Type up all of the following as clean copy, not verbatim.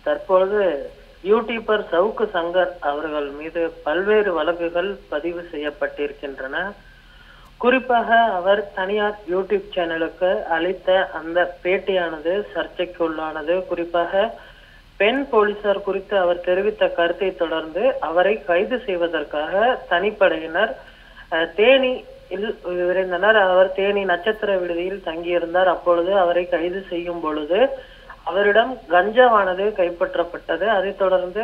தற்பொழுது யூடியூபர் சவுக்கு சங்கர் அவர்கள் மீது பல்வேறு வழக்குகள் பதிவு செய்யப்பட்டிருக்கின்றன. குறிப்பாக அவர் தனியார் யூடியூப் சேனலுக்கு அளித்த அந்த பேட்டியானது சர்ச்சைக்குள்ளானது. குறிப்பாக பெண் போலீசார் குறித்து அவர் தெரிவித்த கருத்தை தொடர்ந்து அவரை கைது செய்வதற்காக தனிப்படையினர் தேனியில் விரைந்தனர். அவர் தேனி நட்சத்திர விடுதியில் தங்கியிருந்தார். அப்பொழுது அவரை கைது செய்யும் பொழுது அவரிடம் கஞ்சாவானது கைப்பற்றப்பட்டது. அதைத் தொடர்ந்து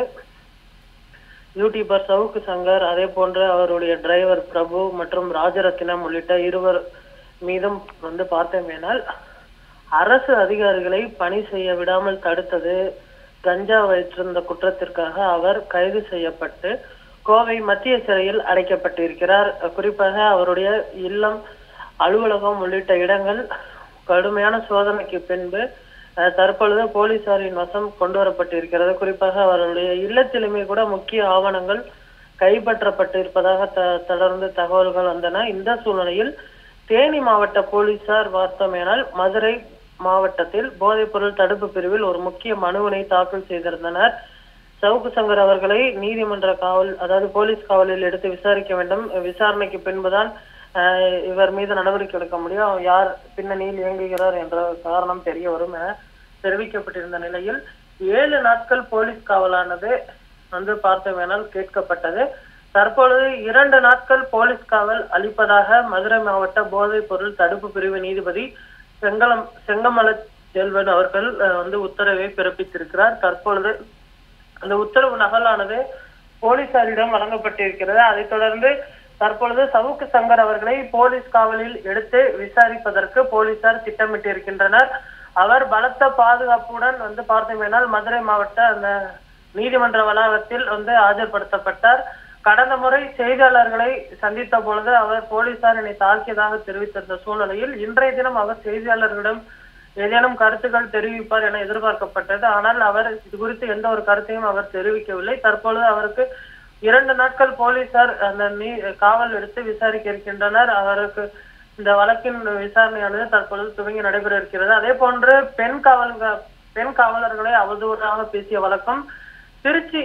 யூடியூபர் சவுக்கு சங்கர், அதே போன்று அவருடைய டிரைவர் பிரபு மற்றும் ராஜரத்தினம் உள்ளிட்ட இருவர் மீதும் பார்த்தோமேனால் அரசு அதிகாரிகளை பணி செய்ய விடாமல் தடுத்தது, கஞ்சா வைத்திருந்த குற்றத்திற்காக அவர் கைது செய்யப்பட்டு கோவை மத்திய சிறையில் அடைக்கப்பட்டிருக்கிறார். குறிப்பாக அவருடைய இல்லம், அலுவலகம் உள்ளிட்ட இடங்கள் கடுமையான சோதனைக்கு பின்பு தற்பொழுது போலீசாரின் வசம் கொண்டு வரப்பட்டிருக்கிறது. குறிப்பாக அவருடைய இல்லத்திலுமே கூட முக்கிய ஆவணங்கள் கைப்பற்றப்பட்டு இருப்பதாக தொடர்ந்து தகவல்கள் வந்தன. இந்த சூழ்நிலையில் தேனி மாவட்ட போலீசார் பார்த்தோமேனால் மதுரை மாவட்டத்தில் போதைப் பொருள் தடுப்பு பிரிவில் ஒரு முக்கிய மனுவினை தாக்கல் செய்திருந்தனர். சவுக்கு சங்கர் அவர்களை நீதிமன்ற காவல், அதாவது போலீஸ் காவலில் எடுத்து விசாரிக்க வேண்டும். விசாரணைக்கு பின்புதான் இவர் மீது நடவடிக்கை எடுக்க முடியும், யார் பின்னணியில் இயங்குகிறார் என்ற காரணம் தெரிய வரும் என தெரிவிக்கப்பட்டிருந்த நிலையில் 7 நாட்கள் போலீஸ் காவலானது பார்த்தோமேனால் கேட்கப்பட்டது. தற்பொழுது 2 நாட்கள் போலீஸ் காவல் அளிப்பதாக மதுரை மாவட்ட போதைப் பொருள் தடுப்பு பிரிவு நீதிபதி செங்கமல செல்வன் அவர்கள் உத்தரவை பிறப்பித்திருக்கிறார். தற்பொழுது அந்த உத்தரவு நகலானது போலீசாரிடம் வழங்கப்பட்டிருக்கிறது. அதைத் தொடர்ந்து தற்பொழுது சவுக்கு சங்கர் அவர்களை போலீஸ் காவலில் எடுத்து விசாரிப்பதற்கு போலீசார் திட்டமிட்டிருக்கின்றனர். அவர் பலத்த பாதுகாப்புடன் பார்த்தோமேனால் மதுரை மாவட்ட அந்த நீதிமன்ற வளாகத்தில் ஆஜர்படுத்தப்பட்டார். கடந்த முறை செய்தியாளர்களை சந்தித்த பொழுது அவர் போலீசார் என்னை தாக்கியதாக தெரிவித்திருந்த சூழ்நிலையில் இன்றைய தினம் அவர் செய்தியாளர்களிடம் ஏதேனும் கருத்துக்கள் தெரிவிப்பார் என எதிர்பார்க்கப்பட்டது. ஆனால் அவர் இது குறித்து எந்த ஒரு கருத்தையும் அவர் தெரிவிக்கவில்லை. தற்பொழுது அவருக்கு 2 நாட்கள் போலீசார் அந்த காவல் எடுத்து விசாரிக்க இருக்கின்றனர். அவருக்கு இந்த வழக்கின் விசாரணையானது தற்பொழுது துவங்கி நடைபெற இருக்கிறது. அதே போன்று பெண் காவலர்களை அவதூறாக பேசிய வழக்கம் திருச்சி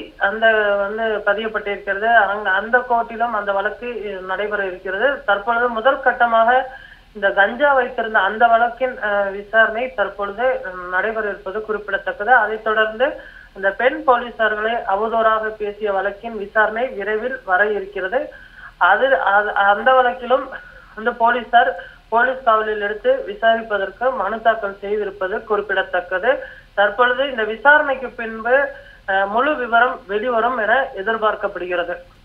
பதியப்பட்டிருக்கிறது. அந்த கோர்ட்டிலும் அந்த வழக்கு நடைபெற இருக்கிறது. தற்பொழுது முதல் கட்டமாக இந்த கஞ்சா வைத்திருந்த அந்த வழக்கின் விசாரணை தற்பொழுது நடைபெற இருப்பது குறிப்பிடத்தக்கது. அதைத் தொடர்ந்து இந்த பெண் போலீசார்களை அவதூறாக பேசிய வழக்கின் விசாரணை விரைவில் வர இருக்கிறது. அந்த வழக்கிலும் போலீசார் போலீஸ் காவலில் எடுத்து விசாரிப்பதற்கு மனு தாக்கல் செய்திருப்பது குறிப்பிடத்தக்கது. தற்பொழுது இந்த விசாரணைக்கு பின்பு முழு விவரம் வெளிவரும் என எதிர்பார்க்கப்படுகிறது.